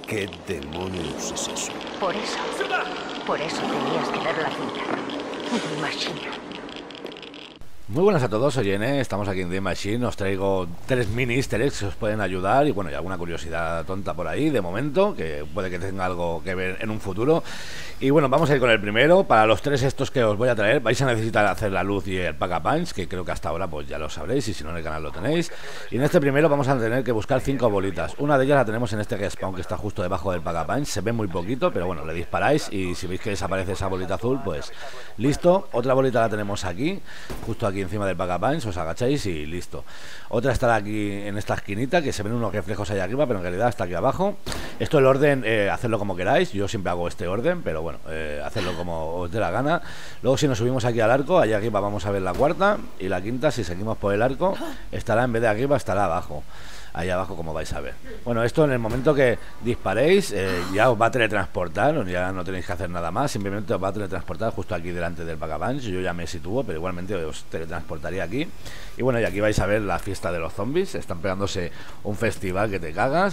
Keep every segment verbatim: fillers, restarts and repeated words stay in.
¿Qué demonios es eso? Por eso. Por eso tenías que dar la cinta. Mi machina. Muy buenas a todos, soy Ene, estamos aquí en The Machine, os traigo tres mini easter eggs que os pueden ayudar y bueno, y alguna curiosidad tonta por ahí de momento, que puede que tenga algo que ver en un futuro. Y bueno, vamos a ir con el primero. Para los tres estos que os voy a traer vais a necesitar hacer la luz y el pack-a-punch, que creo que hasta ahora pues ya lo sabréis y si no en el canal lo tenéis. Y en este primero vamos a tener que buscar cinco bolitas. Una de ellas la tenemos en este respawn que está justo debajo del pack-a-punch, se ve muy poquito, pero bueno, le disparáis y si veis que desaparece esa bolita azul, pues listo. Otra bolita la tenemos aquí, justo aquí encima del pack-a-punch, os agacháis y listo. Otra estará aquí en esta esquinita, que se ven unos reflejos ahí arriba, pero en realidad está aquí abajo. Esto el orden, eh, hacedlo como queráis, yo siempre hago este orden, pero bueno, eh, hacedlo como os dé la gana. Luego si nos subimos aquí al arco, allá arriba vamos a ver la cuarta, y la quinta, si seguimos por el arco, estará en vez de arriba, estará abajo. Ahí abajo, como vais a ver. Bueno, esto en el momento que disparéis eh, ya os va a teletransportar, ya no tenéis que hacer nada más, simplemente os va a teletransportar justo aquí delante del pack-a-punch. Yo ya me sitúo, pero igualmente os teletransportaría aquí. Y bueno, y aquí vais a ver la fiesta de los zombies, están pegándose un festival que te cagas.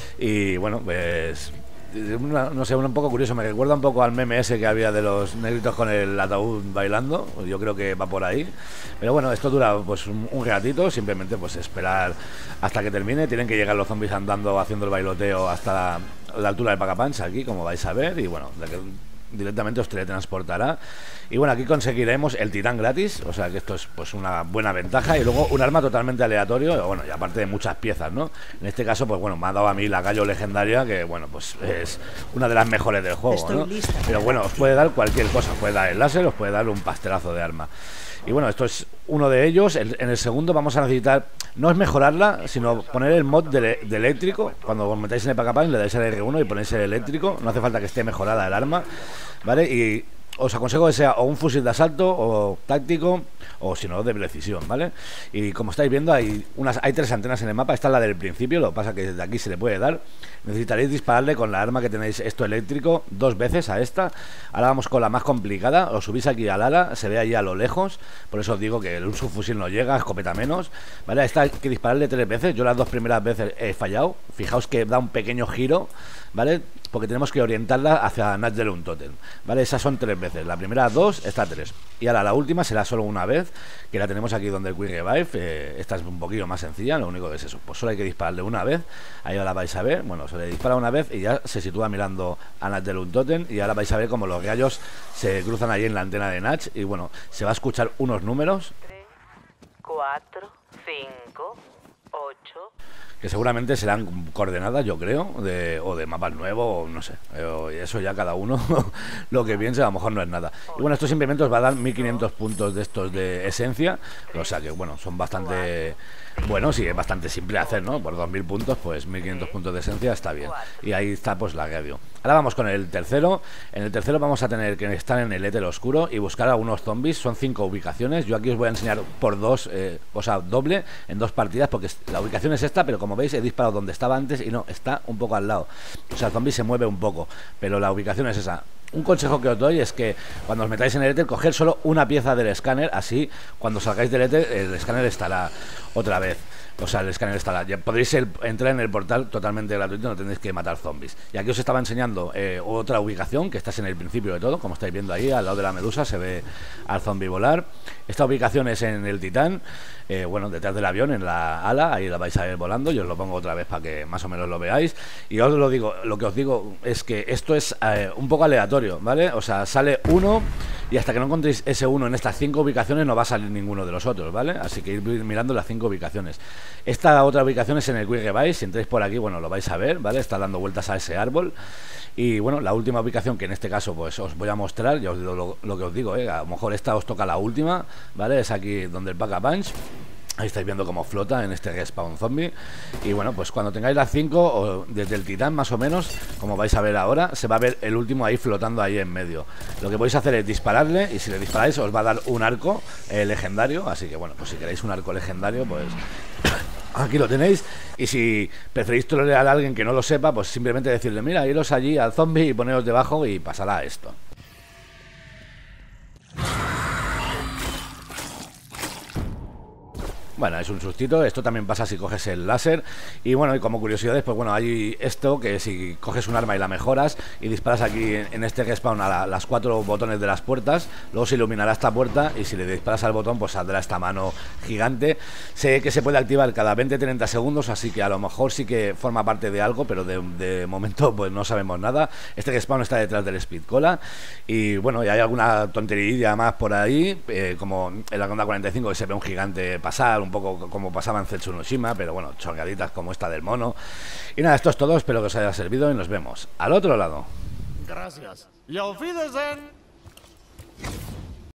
Y bueno, pues... Una, no sé, un poco curioso, me recuerda un poco al meme ese que había de los negritos con el ataúd bailando, yo creo que va por ahí, pero bueno, esto dura pues un, un ratito, simplemente pues esperar hasta que termine. Tienen que llegar los zombies andando, haciendo el bailoteo hasta la, la altura del pack-a-punch aquí, como vais a ver, y bueno, de que directamente os teletransportará. Y bueno, aquí conseguiremos el titán gratis, o sea que esto es pues una buena ventaja. Y luego un arma totalmente aleatorio, bueno, y aparte de muchas piezas, ¿no? En este caso, pues bueno, me ha dado a mí la gallo legendaria, que bueno, pues es una de las mejores del juego, ¿no? Pero bueno, os puede dar cualquier cosa, os puede dar el láser, os puede dar un pastelazo de arma. Y bueno, esto es uno de ellos. El, en el segundo vamos a necesitar, no es mejorarla, sino poner el mod de, de eléctrico. Cuando os metáis en el pack-a-punch le dais el R uno y ponéis el eléctrico. No hace falta que esté mejorada el arma, ¿vale? Y os aconsejo que sea o un fusil de asalto o táctico, o si no de precisión, ¿vale? Y como estáis viendo hay unas hay tres antenas en el mapa. Esta es la del principio, lo que pasa que desde aquí se le puede dar. Necesitaréis dispararle con la arma que tenéis, esto eléctrico, dos veces a esta. Ahora vamos con la más complicada. Os subís aquí al ala, se ve ahí a lo lejos, por eso os digo que un subfusil no llega, escopeta menos, ¿vale? A esta hay que dispararle tres veces. Yo las dos primeras veces he fallado. Fijaos que da un pequeño giro, ¿vale? Porque tenemos que orientarla hacia Nagelun Totem, ¿vale? Esas son tres veces, la primera dos, esta tres. Y ahora la última será solo una vez, que la tenemos aquí donde el Quick Revive. eh, Esta es un poquillo más sencilla, lo único que es eso, pues solo hay que dispararle una vez. Ahí la vais a ver, bueno, se le dispara una vez y ya se sitúa mirando a Nagelun Totem. Y ahora vais a ver como los gallos se cruzan ahí en la antena de Nach. Y bueno, se va a escuchar unos números tres, cuatro, cinco, ocho... que seguramente serán coordenadas, yo creo, de, o de mapas nuevos, o no sé, eh, eso ya cada uno lo que piense, a lo mejor no es nada. Y bueno, esto simplemente os va a dar mil quinientos puntos de estos de esencia, o sea que bueno, son bastante buenos y es bastante simple de hacer, ¿no? Por dos mil puntos, pues mil quinientos puntos de esencia está bien. Y ahí está pues la radio. Ahora vamos con el tercero. En el tercero vamos a tener que estar en el éter oscuro y buscar a unos zombies. Son cinco ubicaciones. Yo aquí os voy a enseñar por dos, eh, o sea, doble, en dos partidas, porque la ubicación es esta, pero como veis he disparado donde estaba antes y no, está un poco al lado. O sea, el zombie se mueve un poco, pero la ubicación es esa. Un consejo que os doy es que cuando os metáis en el éter, coger solo una pieza del escáner, así cuando salgáis del éter el escáner estará otra vez. O sea, el escáner estará. Ya podréis el, entrar en el portal totalmente gratuito, no tendréis que matar zombies. Y aquí os estaba enseñando eh, otra ubicación, que está en el principio de todo, como estáis viendo ahí, al lado de la medusa, se ve al zombie volar. Esta ubicación es en el titán, eh, bueno, detrás del avión, en la ala, ahí la vais a ver volando. Yo os lo pongo otra vez para que más o menos lo veáis. Y os lo digo, lo que os digo es que esto es eh, un poco aleatorio, ¿vale? O sea, sale uno y hasta que no encontréis ese uno en estas cinco ubicaciones no va a salir ninguno de los otros, ¿vale? Así que ir mirando las cinco ubicaciones. Esta otra ubicación es en el Quick Revive. Si entráis por aquí, bueno, lo vais a ver, ¿vale? Está dando vueltas a ese árbol. Y bueno, la última ubicación, que en este caso pues os voy a mostrar, ya os digo lo, lo que os digo, ¿eh? A lo mejor esta os toca la última, ¿vale? Es aquí donde el pack-a-punch. Ahí estáis viendo cómo flota en este respawn zombie. Y bueno, pues cuando tengáis las cinco, o desde el titán más o menos, como vais a ver ahora, se va a ver el último ahí flotando ahí en medio. Lo que podéis hacer es dispararle, y si le disparáis os va a dar un arco eh, legendario. Así que bueno, pues si queréis un arco legendario, pues aquí lo tenéis. Y si preferís trolear a alguien que no lo sepa, pues simplemente decirle, mira, iros allí al zombie y poneros debajo y pasará esto. Bueno, es un sustito. Esto también pasa si coges el láser. Y bueno, y como curiosidades, pues bueno, hay esto que si coges un arma y la mejoras y disparas aquí en, en este respawn a la, las cuatro botones de las puertas, luego se iluminará esta puerta y si le disparas al botón pues saldrá esta mano gigante. Sé que se puede activar cada veinte a treinta segundos, así que a lo mejor sí que forma parte de algo, pero de, de momento pues no sabemos nada. Este respawn está detrás del Speed Cola y bueno, y hay alguna tontería más por ahí, eh, como en la Ronda cuarenta y cinco que se ve un gigante pasar, un poco como pasaba en Zetsu no Shima, pero bueno, chorgaditas como esta del mono. Y nada, esto es todo, espero que os haya servido y nos vemos al otro lado. Gracias. Y auf Wiedersehen.